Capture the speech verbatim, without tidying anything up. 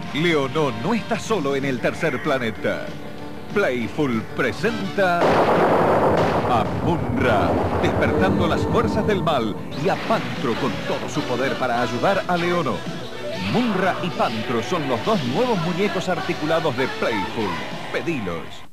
Leonó no está solo en el tercer planeta. Playful presenta a Munra, despertando las fuerzas del mal, y a Pantro con todo su poder para ayudar a Leonó. Munra y Pantro son los dos nuevos muñecos articulados de Playful. Pedilos.